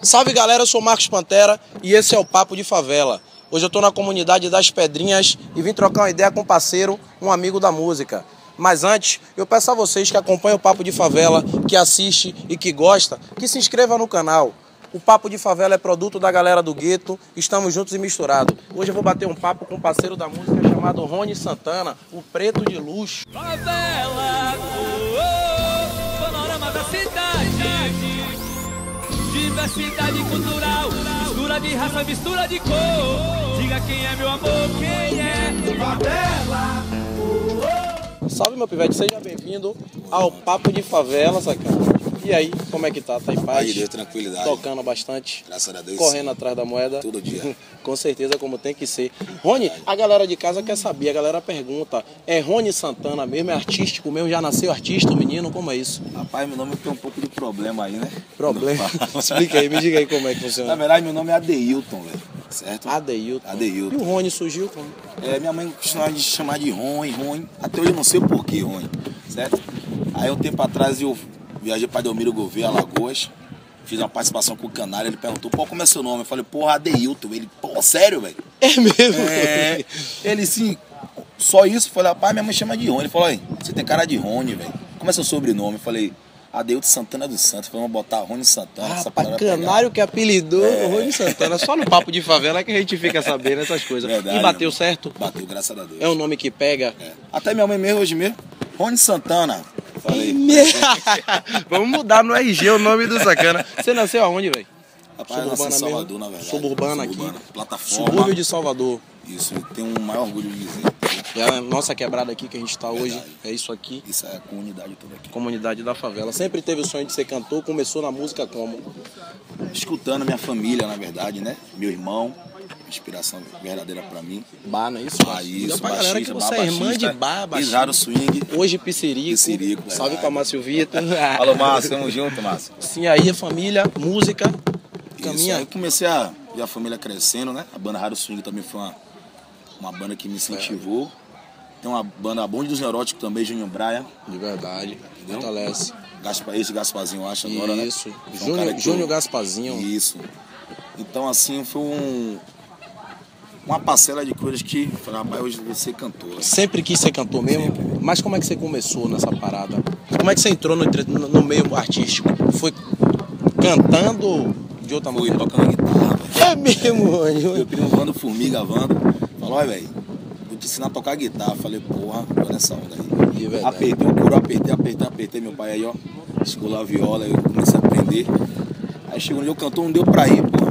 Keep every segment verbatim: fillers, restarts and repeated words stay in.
Salve galera, eu sou Marcos Pantera e esse é o Papo de Favela. Hoje eu tô na comunidade das Pedrinhas e vim trocar uma ideia com um parceiro, um amigo da música. Mas antes, eu peço a vocês que acompanham o Papo de Favela, que assiste e que gosta, que se inscreva no canal. O Papo de Favela é produto da galera do gueto, estamos juntos e misturados. Hoje eu vou bater um papo com um parceiro da música chamado Rony Santana, o preto de luxo. Favela, oh, oh, panorama da cidade. Diversidade cultural, mistura de raça, mistura de cor. Diga quem é meu amor, quem é Favela. Oh, oh. Salve meu pivete, seja bem-vindo ao Papo de Favela, sacana. E aí, como é que tá? Tá em paz? Aí, Deus, tranquilidade. Tocando bastante. Graças a Deus. Correndo atrás da moeda. Todo dia. Com certeza, como tem que ser. Rony, a galera de casa quer saber, a galera pergunta, é Rony Santana mesmo, é artístico mesmo, já nasceu artista, o menino, como é isso? Rapaz, meu nome tem um pouco de problema aí, né? Problema? Explica aí, me diga aí como é que funciona. Na verdade, meu nome é Adeilton, velho. Certo? Adeilton. Adeilton. E o Rony surgiu como? É, minha mãe costumava de chamar de Rony, Rony. Até hoje eu não sei o porquê, Rony. Certo? Aí um tempo atrás eu viajei para Delmiro Gouveia, Alagoas. Fiz uma participação com o Canário, ele perguntou, pô, como é seu nome? Eu falei, porra, Adeilton. Ele, pô, sério, velho? É mesmo? É. Ele, sim, só isso? Eu falei, rapaz, minha mãe chama de Rony. Ele falou, aí, você tem cara de Rony, velho. Como é seu sobrenome? Eu falei, Adeilton Santana dos Santos. Falei, vamos botar Rony Santana. Ah, pra Canário que apelidou é. o Rony Santana. Só no Papo de Favela que a gente fica sabendo essas coisas. Verdade, e bateu irmão. certo? Bateu, graças a Deus. É um nome que pega? É. Até minha mãe mesmo, hoje mesmo, Rony Santana. Falei. Vamos mudar no R G o nome do sacana. Você nasceu aonde, velho? Rapaz, nasci em Salvador, na verdade. Suburbana aqui. Suburbana. Plataforma. Subúrbio de Salvador. Isso, eu tenho um maior orgulho de dizer. É a nossa quebrada aqui que a gente tá hoje. Verdade. É isso aqui. Isso é a comunidade toda aqui. Comunidade da favela. Sempre teve o sonho de ser cantor, começou na música como? Escutando minha família, na verdade, né? Meu irmão, inspiração verdadeira pra mim. Bar, não é isso? Ah, isso, pra galera que você bar, é irmã de bar, Pisar swing. Hoje Piscirico. Piscirico, Salve verdade. pra Márcio Vitor. Alô, Márcio, tamo junto, Márcio. Sim, aí a família, música, caminha. Isso, aí comecei a ver a família crescendo, né? A banda Raro Swing também foi uma, uma banda que me incentivou. Tem uma banda Bonde dos Neuróticos também, Júnior Braia. De verdade, entendeu? Fortalece. Gaspar, esse Gasparzinho, eu acho, agora, né? Isso, Então, Júnior, cara que Júnior eu- Gasparzinho. Isso. Então, assim, foi um, uma parcela de coisas que falei, rapaz, hoje eu vou ser cantor. Sempre quis ser cantor mesmo? Mas como é que você começou nessa parada? Como é que você entrou no, entre- no- no meio artístico? Foi cantando ou de outra Fui maneira? tocando guitarra, velho. É mesmo, Meu Rony. primo Vando Formiga, Vando, falou, olha, velho, vou te ensinar a tocar guitarra. Falei, porra, vou nessa onda aí. De verdade. Apertei o couro, apertei, apertei, apertei. Meu pai aí, ó, escolou a viola, eu comecei a aprender. Aí chegou um dia, o cantor não deu pra ir, pô.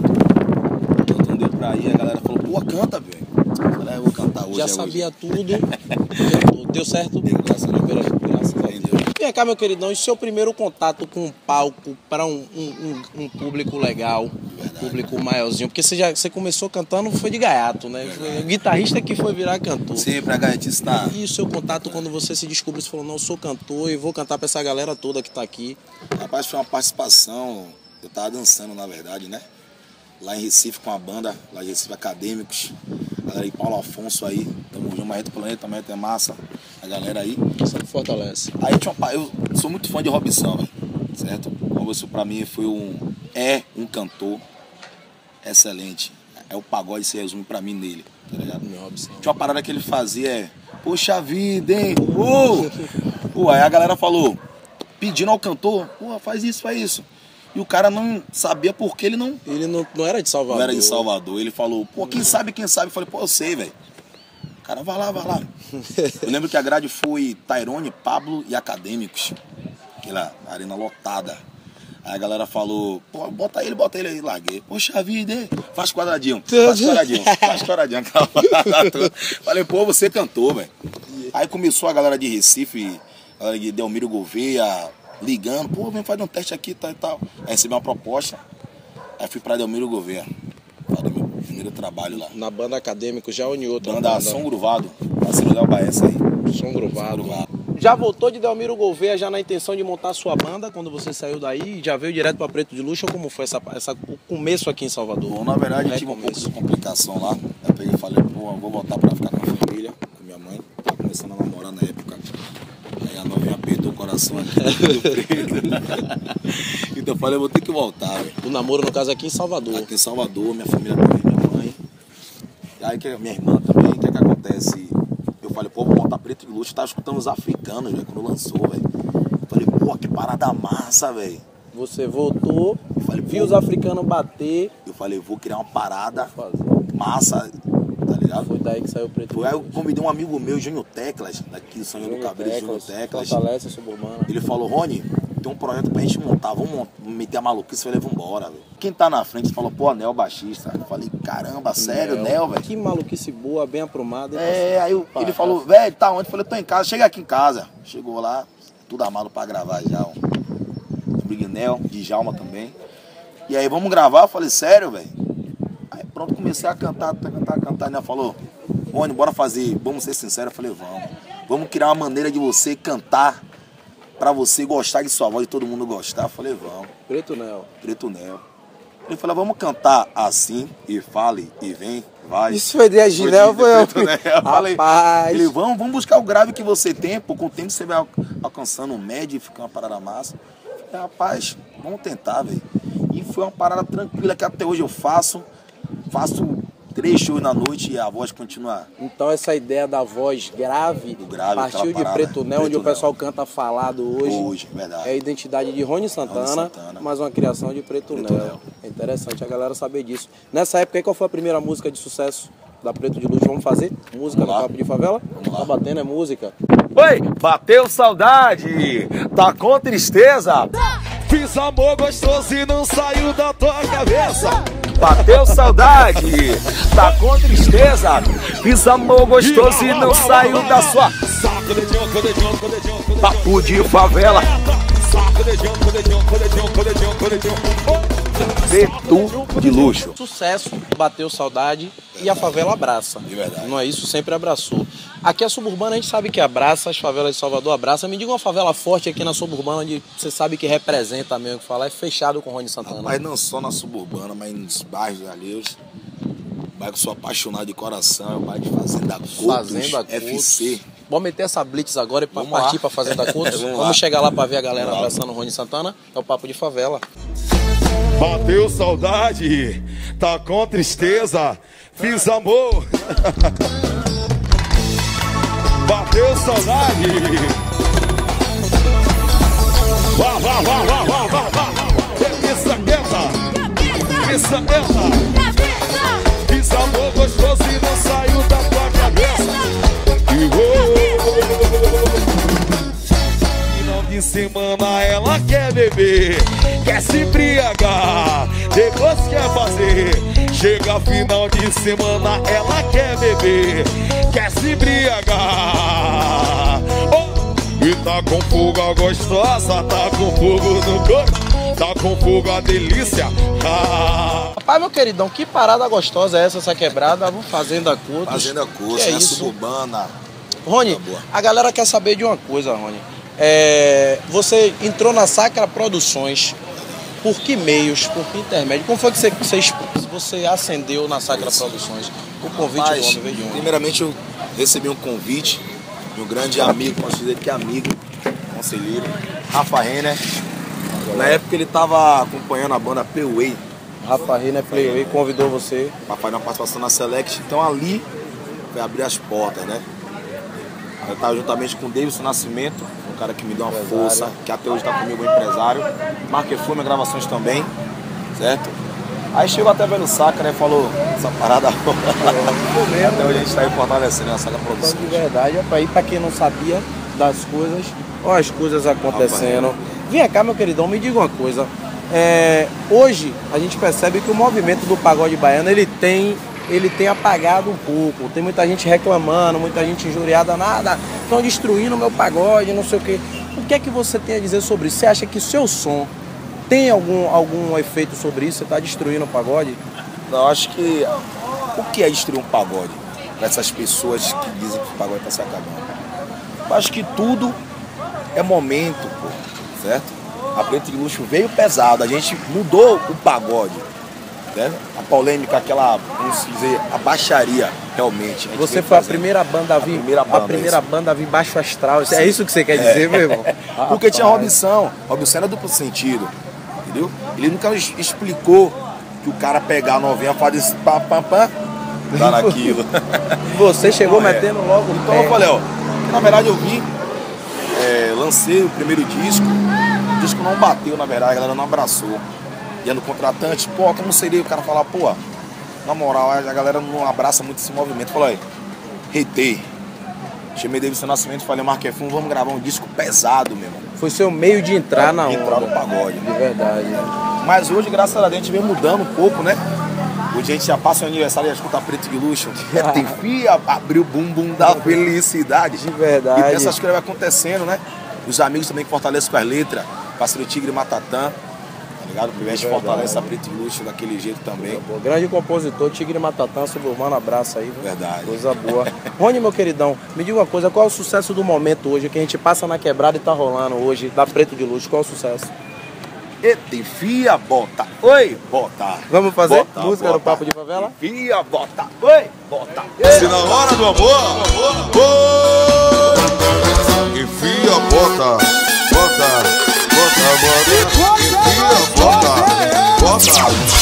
O cantor não deu pra ir, a galera falou, pô, canta, velho. Eu falei, ah, eu vou cantar hoje. Já é sabia hoje. tudo. Deu, deu certo? Deu, graças a Deus. Graças a Aí Deus. deu. Vem cá, meu queridão, e seu primeiro contato com o palco para um, um, um, um público legal, um público maiorzinho? Porque você, já, você começou cantando, foi de gaiato, né? Foi o guitarrista que foi virar cantor. Sempre a gaitista tá. E o seu contato quando você se descobriu, você falou, não, eu sou cantor e vou cantar pra essa galera toda que tá aqui. Rapaz, foi uma participação, eu tava dançando, na verdade, né? Lá em Recife com a banda, lá em Recife Acadêmicos, a galera aí, Paulo Afonso aí, tamo junto, Marreto Planeta, Marreto é massa, a galera aí. Sempre fortalece. Aí tinha uma, pa- eu sou muito fã de Robson, velho, certo? O Robson pra mim foi um, é um cantor excelente, é o pagode se resume pra mim nele, tá ligado? Meu Robson. Tinha uma parada que ele fazia, é, poxa vida, hein? Uou! Pô, aí a galera falou, pedindo ao cantor, pô, faz isso, faz isso. E o cara não sabia por que ele não, Ele não, não era de Salvador. não era de Salvador. Ele falou, pô, quem sabe, quem sabe? Eu falei, pô, eu sei, velho. O cara, vai lá, vai lá. Eu lembro que a grade foi Tairone, Pablo e Acadêmicos. Aquela arena lotada. Aí a galera falou, pô, bota ele, bota ele aí. Larguei. Poxa vida, hein? Faz quadradinho, faz quadradinho, faz quadradinho. Aquela parada toda. Falei, pô, você cantou, velho. Aí começou a galera de Recife, a galera de Delmiro Gouveia, ligando, pô, vem fazer um teste aqui, tal e tal. Aí recebi uma proposta, aí fui pra Delmiro Gouveia, fazer meu primeiro trabalho lá. Na banda acadêmica já ou em outra? Banda Som Gruvado, parceiro da Baessa aí. Som Gruvado. Som Gruvado. Já voltou de Delmiro Gouveia já na intenção de montar sua banda quando você saiu daí? Já veio direto pra Preto de Luxo ou como foi essa, essa, o começo aqui em Salvador? Bom, na verdade É tive um pouco começo. de complicação lá. Eu peguei e falei, pô, eu vou voltar pra ficar com a família, com minha mãe. Tava começando a namorar na época. Aí a novinha apertou o coração aqui do preto. Então eu falei, eu vou ter que voltar, velho. O namoro, no caso, aqui em Salvador. Aqui em Salvador, minha família também, minha mãe. E aí que minha irmã também, o que é que acontece? Eu falei, pô, vou montar Preto de Luxo, eu tava escutando os africanos, velho, quando lançou, velho. Eu falei, pô, que parada massa, velho. Você voltou, Eu falei, viu os africanos bater. Eu falei, vou criar uma parada Vou fazer. massa, tá ligado? Foi daí que saiu o Preto de Foi aí eu Luxo. convidei um amigo meu, Júnior Teclas, daqui do São João do Cabreiro, Júnior Teclas. Fortaleza, Suburbana. Ele falou, Rony, tem um projeto pra gente montar, vamos mont- meter a maluquice. Eu falei, vambora, velho. Quem tá na frente falou, pô, Nel baixista. Eu falei, caramba, sério, Nel, velho? Que maluquice boa, bem aprumada. hein, É, aí eu- Pá, ele tá. falou, velho, tá onde? Eu falei, tô em casa, chega aqui em casa. Chegou lá, tudo armado pra gravar já. Um Brignel, Djalma também. E aí, vamos gravar? Eu falei, sério, velho? Aí pronto, comecei a cantar, cantar, cantar. Ele falou, Rony, bora fazer, vamos ser sinceros. Eu falei, vamos. Vamos criar uma maneira de você cantar pra você gostar de sua voz e todo mundo gostar. Eu falei, vamos. Preto Nel. Preto Nel. Ele falou, vamos cantar assim, e fale, e vem, vai. Isso foi de Aginel, foi eu. Preto Nel. Eu falei, Rapaz. ele, vamos, vamos buscar o grave que você tem, pô, com o tempo você vai al- alcançando um médio e fica uma parada massa. Eu falei, rapaz, vamos tentar, velho. E foi uma parada tranquila que até hoje eu faço. Faço três shows na noite e a voz continua. Então essa ideia da voz grave, Do grave, partiu aquela de parada, Preto Nel, onde Preto o pessoal Nel. canta falado hoje. Hoje, verdade. É a identidade de Rony Santana, Santana. mas uma criação de Preto, Preto Nel. Nel. É interessante a galera saber disso. Nessa época aí, qual foi a primeira música de sucesso da Preto de Luxo? Vamos fazer? Música Vamos no lá. Papo de Favela? Vamos lá. Tá batendo, é música. Oi, bateu saudade, tá com tristeza. Fiz amor gostoso e não saiu da tua cabeça. Bateu saudade, tá com tristeza. Fiz amor gostoso e não saiu da sua. Papo de favela. Preto de Luxo. Sucesso, bateu saudade e a favela abraça. De verdade. Não é isso? Sempre abraçou. Aqui a Suburbana a gente sabe que abraça, as favelas de Salvador abraça. Me diga uma favela forte aqui na Suburbana onde você sabe que representa mesmo, que fala, é fechado com o Rony Santana. Mas não só na Suburbana, mas nos bairros alheios. Bairro que eu sou apaixonado de coração, é o bairro de Fazenda Coutos, Fazenda F C. Coutos. Vamos meter essa blitz agora e pra Vamos partir lá. pra Fazenda Coutos. Vamos Vamos, lá. chegar lá pra ver a galera Vamos lá. abraçando o Rony Santana. É o Papo de Favela. Bateu saudade, tá com tristeza, fiz amor. Bateu saudade. Vá, vá, vá, vá, vá, vá, vá. Isso quieta, isso quieta. Fiz amor gostoso e não saiu da tua cabeça. E vou. Final de semana ela quer beber, quer se embriagar, depois quer fazer. Chega final de semana ela quer beber, quer se embriagar. Oh! E tá com fuga gostosa, tá com fogo no corpo, tá com fogo a delícia. Ah. Rapaz, meu queridão, que parada gostosa é essa, essa quebrada? Vamos Fazenda Coutos. Fazenda Coutos, Que é né? isso? Suburbana. Rony, Tá boa. a galera quer saber de uma coisa, Rony. É, você entrou na Sacra Produções. Por que meios? Por que intermédio? Como foi que você, você, você ascendeu na Sacra Produções? O convite Rapaz, do homem veio de onde? primeiramente eu recebi um convite de um grande amigo, posso dizer que é amigo, conselheiro, Rafa Renner. Na época ele estava acompanhando a banda P-Way Rafa Renner Playway convidou você. para fazer uma participação na Select, então ali foi abrir as portas, né? Eu estava juntamente com o Davidson Nascimento, um cara que me deu uma Empresário. força, que até hoje está comigo, um empresário. Marquefume, gravações também, certo? Aí chegou até Velho Sacra, né? Falou, essa parada até hoje a gente está aí fortalecendo a Sacra Então, Produção. de verdade, é pra ir pra quem não sabia das coisas, ó, as coisas acontecendo. Vem cá, meu queridão, me diga uma coisa. É, hoje a gente percebe que o movimento do pagode baiano ele tem, ele tem apagado um pouco. Tem muita gente reclamando, muita gente injuriada, nada, estão destruindo o meu pagode, não sei o quê. O que é que você tem a dizer sobre isso? Você acha que o seu som tem algum, algum efeito sobre isso? Você está destruindo o pagode? Não, acho que o que é destruir um pagode? Para essas pessoas que dizem que o pagode está se acabando. Eu acho que tudo é momento, pô, certo? A Preto de Luxo veio pesado, a gente mudou o pagode. Né? A polêmica, aquela, vamos dizer, a baixaria, realmente. A Você foi a primeira banda a vir, a primeira banda, a primeira banda a vir baixo astral. Sim. É isso que você quer dizer, é. meu irmão? Porque ah, tinha Robson. Robson era duplo sentido, entendeu? Ele nunca explicou que o cara pegar a novinha e fazer esse pá, pá, pá, tá naquilo. Você chegou então, metendo é. logo. Então eu falei, ó, na verdade eu vim, é, lancei o primeiro disco, o disco não bateu, na verdade, a galera não abraçou. E no contratante, pô, como seria o cara falar, pô, na moral, a galera não abraça muito esse movimento. Falou aí, reitei. Chamei Davidson Nascimento e falei, Marquefum, vamos gravar um disco pesado, meu irmão. Foi seu meio de entrar na onda. Entrar no pagode. De verdade. Mas hoje, graças a Deus, a gente vem mudando um pouco, né? Hoje a gente já passa o aniversário e já escuta Preto de Luxo. Tem fia, abriu o bumbum da felicidade. De verdade. E essas coisas vai acontecendo, né? Os amigos também que fortalecem com as letras. Parceiro Tigre Matatã. Ligado? O Pivete fortalece a Preto e Luxo daquele jeito também. Boa, grande compositor, Tigre Matatã, suburbano, abraço aí. Viu? Verdade. Coisa boa. Rony, meu queridão, me diga uma coisa, qual é o sucesso do momento hoje, que a gente passa na quebrada e tá rolando hoje, da Preto de Luxo, qual é o sucesso? Enfia, bota, oi, bota. Vamos fazer bota, música bota. no Papo de Favela? Enfia, bota, oi, bota. Se na hora do amor, oh, enfia, bota, bota, bota, bota. Enfia, bota, bota.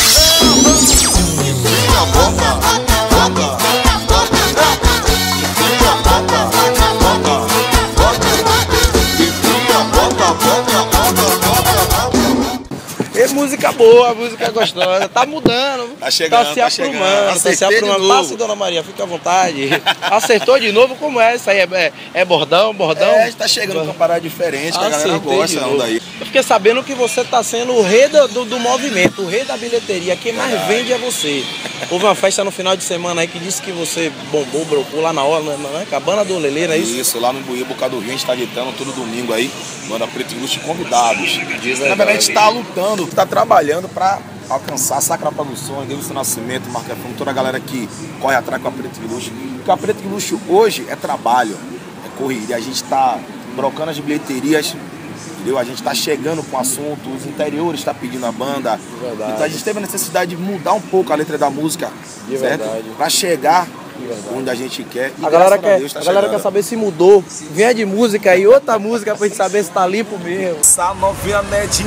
Enfia, bota, bota, bota. Enfia, bota, bota, bota. Enfia, bota, bota, bota, bota. E música boa, música gostosa, tá mudando, tá chegando, tá se tá aprumando, chegando. tá se aprumando. Passe, Dona Maria, fica à vontade. Acertou de novo, como é? Isso aí é, é, é bordão, bordão? É, a gente tá chegando com uma parada diferente, que a galera gosta não, daí. Eu fiquei sabendo que você tá sendo o rei do, do, do movimento, o rei da bilheteria, quem mais é. vende é você. Houve uma festa no final de semana aí que disse que você bombou, brocou lá na hora, na Cabana do Lelê, não é isso? Isso, lá no Buí, Boca do Rio, a gente tá ditando todo domingo aí, manda Preto e Luxo convidados. Na verdade, a gente tá lutando, tá trabalhando pra alcançar Sacra Produções, Davidson Nascimento, Marquefum, toda a galera que corre atrás com a Preto e Luxo. Porque a Preto e Luxo hoje é trabalho, é correria, a gente tá trocando as bilheterias, entendeu? A gente tá chegando com o assunto, os interiores tá pedindo a banda. Então a gente teve a necessidade de mudar um pouco a letra da música, de certo? Verdade. Pra chegar onde a gente quer. E a galera, quer, a, Deus, tá a galera quer saber se mudou. Venha de música aí, outra música pra gente saber se tá limpo mesmo. Essa novinha não é de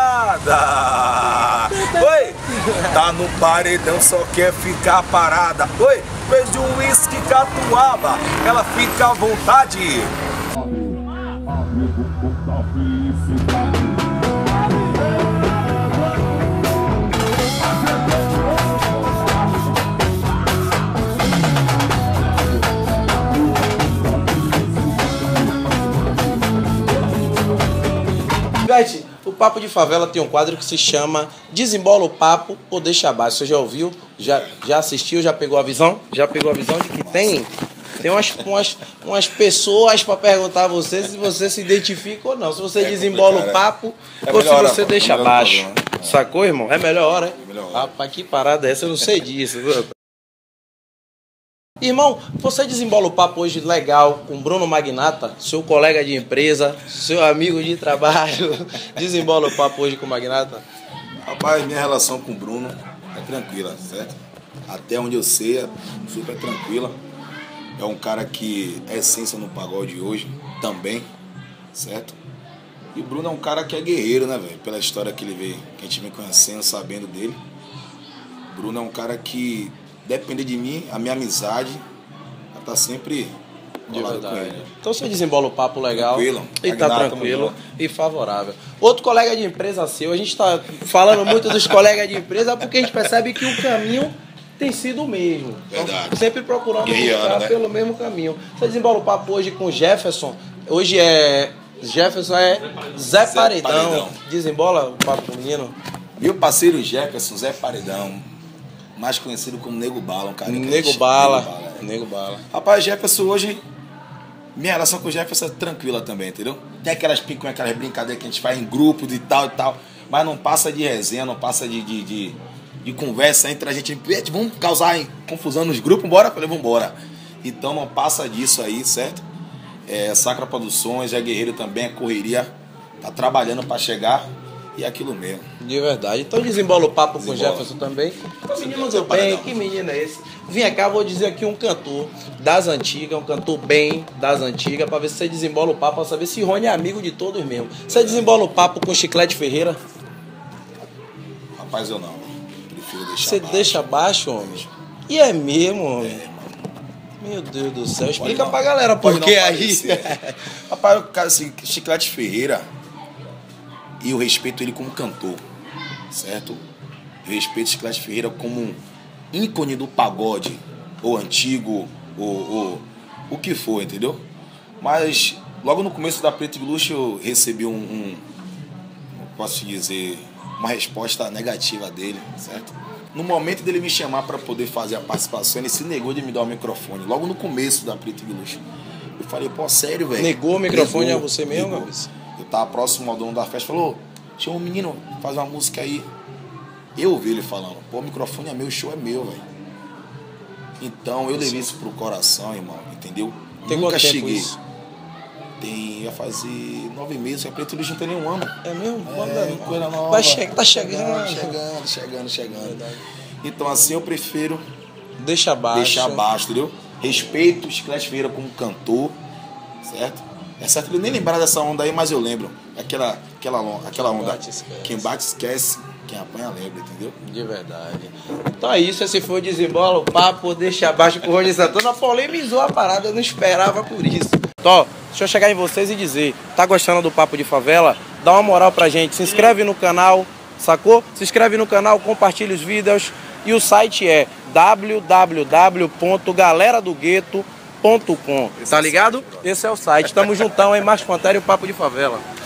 nada. Oi! Tá no paredão, só quer ficar parada. Oi! Fez de um uísque catuaba, ela fica à vontade. Pivete, o Papo de Favela tem um quadro que se chama Desembola o Papo ou Deixa Abaixo. Você já ouviu? Já, já assistiu? Já pegou a visão? Já pegou a visão de que tem, tem umas, umas, umas pessoas para perguntar a você se você se identifica ou não. Se você é desembola o papo é ou se você hora, deixa abaixo. Sacou, irmão? É melhor hora, hein? É melhor hora. Rapaz, que parada é essa? Eu não sei disso, viu? Irmão, você desembola o papo hoje legal com Bruno Magnata, seu colega de empresa, seu amigo de trabalho. Desembola o papo hoje com o Magnata? Rapaz, minha relação com o Bruno é tranquila, certo? Até onde eu sei, é super tranquila. É um cara que é essência no pagode hoje também, certo? E o Bruno é um cara que é guerreiro, né, velho? Pela história que ele veio, que a gente vem conhecendo, sabendo dele. O Bruno é um cara que depender de mim, a minha amizade tá sempre de verdade. Então você desembola o papo legal. Tranquilo. E tá tranquilo e favorável. Outro colega de empresa seu, a gente tá falando muito dos colegas de empresa porque a gente percebe que o caminho tem sido o mesmo. Verdade. Então, sempre procurando buscar, né? pelo mesmo caminho. Você desembola o papo hoje com o Jefferson. Hoje é... Jefferson é Zé, Zé Paredão. Paredão. Desembola o papo com o menino. Meu parceiro Jefferson, Zé Paredão. Mais conhecido como Nego Bala, um cara. Nego Bala. Nego Bala. É. Nego Bala. Rapaz, Jefferson hoje... Minha relação com o Jefferson é tranquila também, entendeu? Tem aquelas picuinhas, aquelas brincadeiras que a gente faz em grupos e tal e tal. Mas não passa de resenha, não passa de... de, de... de conversa entre a gente, vamos causar confusão nos grupos, bora? Eu falei, vambora. Então não passa disso aí, certo? É, Sacra Produções, é guerreiro também, é correria, tá trabalhando para chegar. E é aquilo mesmo. De verdade. Então desembola o papo com o Desembola. Jefferson também. Menino do Separa bem, não. que menino é esse? Vim cá, vou dizer aqui um cantor das antigas, um cantor bem das antigas, pra ver se você desembola o papo, pra saber se Rony é amigo de todos mesmo. Você desembola o papo com Chiclete Ferreira? Rapaz, eu não. Prefiro deixar Você baixo. deixa baixo, homem? E é mesmo, homem? É, mano. Meu Deus do céu. Explica não- pra galera por pode que não aí. parecer. Rapaz, o cara, assim, Chiclete Ferreira, e eu respeito ele como cantor, certo? Eu respeito Chiclete Ferreira como um ícone do pagode, ou antigo, ou, ou o que for, entendeu? Mas logo no começo da Preto e Luxo eu recebi um, um, não posso te dizer, uma resposta negativa dele, certo? No momento dele me chamar para poder fazer a participação, ele se negou de me dar o microfone, logo no começo da Preto e Luxo. Eu falei, pô, sério, velho? Negou o microfone Negou, a você mesmo, negou. cabeça? Eu tava próximo ao dono da festa, falou, chama um menino, faz uma música aí. Eu ouvi ele falando, pô, o microfone é meu, o show é meu, velho. Então eu levei isso pro coração, irmão, entendeu? Tem Nunca quanto tempo cheguei. isso? Tem, ia fazer nove meses, a Preto e Luxo não tem nenhum ano. É mesmo? É, coisa nova. Vai che tá chegando. Chegando, chegando, chegando. Então assim eu prefiro Deixa abaixo. deixar abaixo, entendeu? Respeito o Chiclete Ferreira como cantor, certo? É certo ele nem lembrar dessa onda aí, mas eu lembro. Aquela, aquela, lo- aquela onda. bate, esquece. Quem bate esquece, quem apanha lembra, entendeu? De verdade. Então é isso, esse foi o Desembola o Papo, deixa abaixo com o Rony Santana. Polemizou a parada, eu não esperava por isso. Então, ó, deixa eu chegar em vocês e dizer, tá gostando do Papo de Favela? Dá uma moral pra gente, se inscreve no canal, sacou? Se inscreve no canal, compartilha os vídeos e o site é w w w ponto galera do gueto ponto com, tá ligado? Esse é o site, tamo juntão, hein? Márcio Pantera e o Papo de Favela.